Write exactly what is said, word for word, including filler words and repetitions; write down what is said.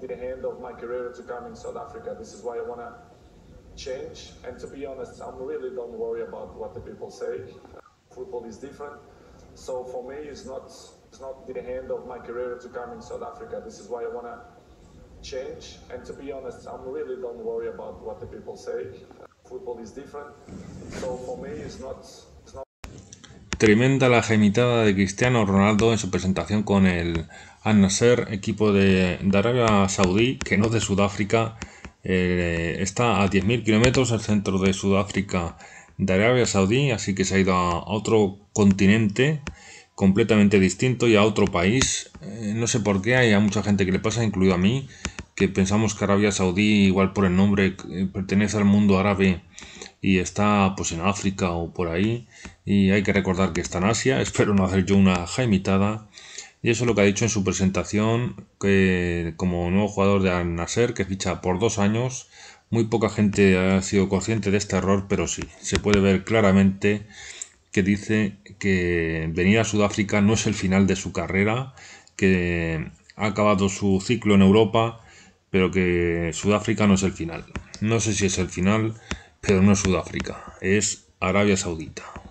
the end of my career to come in South Africa. This is why I want to change. And to be honest, I'm really don't worry about what the people say. Football is different. So for me, it's not it's not the end of my career to come in South Africa. This is why I want to change. And to be honest, I'm really don't worry about what the people say. Football is different. So for me, it's not it's not. Tremenda la gemitada de Cristiano Ronaldo en su presentación con el Al-Nassr, equipo de, de Arabia Saudí, que no es de Sudáfrica. Eh, está a diez mil kilómetros al centro de Sudáfrica, de Arabia Saudí, así que se ha ido a, a otro continente completamente distinto y a otro país. Eh, no sé por qué, hay a mucha gente que le pasa, incluido a mí, que pensamos que Arabia Saudí, igual por el nombre, eh, pertenece al mundo árabe y está pues en África o por ahí, y hay que recordar que está en Asia. Espero no hacer yo una jaimitada. Y eso es lo que ha dicho en su presentación, que como nuevo jugador de Al-Nassr, que ficha por dos años. Muy poca gente ha sido consciente de este error, pero sí, se puede ver claramente que dice que venir a Sudáfrica no es el final de su carrera, que ha acabado su ciclo en Europa, pero que Sudáfrica no es el final. No sé si es el final, pero no es Sudáfrica, es Arabia Saudita.